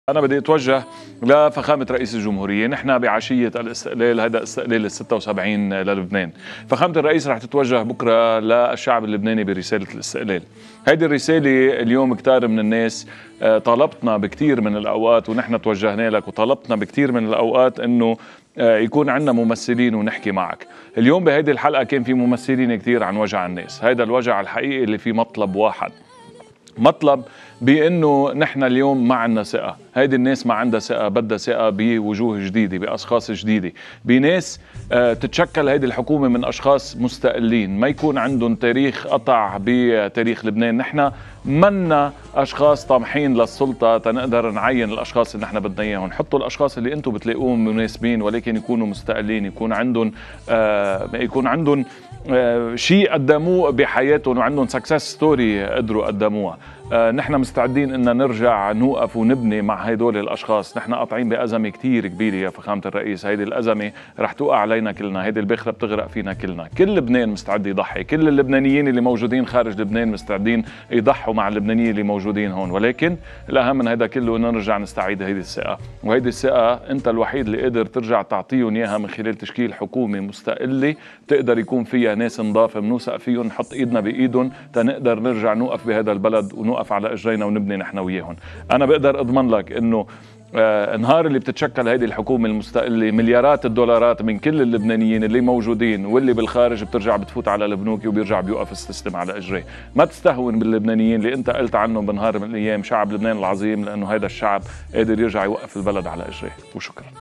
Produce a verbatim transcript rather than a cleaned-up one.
أنا بدي أتوجه لفخامة رئيس الجمهورية. نحن بعشية الاستقلال، هذا استقلال ال ستة وسبعين للبنان. فخامة الرئيس رح تتوجه بكرة للشعب اللبناني برسالة الاستقلال. هيدي الرسالة اليوم كتار من الناس طالبتنا بكتير من الأوقات، ونحن توجهنا لك وطلبتنا بكتير من الأوقات إنه يكون عندنا ممثلين ونحكي معك. اليوم بهيدي الحلقة كان في ممثلين كتير عن وجع الناس. هيدا الوجع الحقيقي اللي فيه مطلب واحد، مطلب بأنه نحن اليوم ما عندنا ثقة. هيدي الناس ما عندها ثقة، بدها ثقة بوجوه جديدة، بأشخاص جديدة، بناس آه تتشكل هيدي الحكومة من أشخاص مستقلين، ما يكون عندهم تاريخ قطع بتاريخ لبنان. نحن منا أشخاص طامحين للسلطة تنقدر نعين الأشخاص اللي نحن بدنا إياهم. نحطوا الأشخاص اللي أنتم بتلاقوهم مناسبين، ولكن يكونوا مستقلين، يكون عندهم آه يكون عندهم آه شيء قدموه بحياتهم، وعندهم سكسس ستوري قدروا قدموها. آه نحن مستعدين ان نرجع نوقف ونبني مع هدول الاشخاص. نحن قاطعين بازمه كثير كبيره يا فخامه الرئيس. هيدي الازمه رح توقع علينا كلنا، هيدي الباخره بتغرق فينا كلنا. كل لبنان مستعد يضحي، كل اللبنانيين اللي موجودين خارج لبنان مستعدين يضحوا مع اللبنانيين اللي موجودين هون. ولكن الاهم من هذا كله ان نرجع نستعيد هيدي الثقه، وهيدي الثقه انت الوحيد اللي قادر ترجع تعطيهم اياها من خلال تشكيل حكومه مستقله تقدر يكون فيها ناس نضاف بنوثق فيهم، نحط ايدنا بايدهم تنقدر نرجع نوقف بهذا البلد ونوقف على اجرينا ونبني نحن وياهم. انا بقدر اضمن لك انه آه نهار اللي بتتشكل هيدي الحكومه المستقله مليارات الدولارات من كل اللبنانيين اللي موجودين واللي بالخارج بترجع بتفوت على البنوك وبيرجع بيوقف السيستم على اجريه. ما تستهون باللبنانيين اللي انت قلت عنهم بنهار من الايام شعب لبنان العظيم، لانه هذا الشعب قادر يرجع يوقف البلد على اجريه. وشكرا.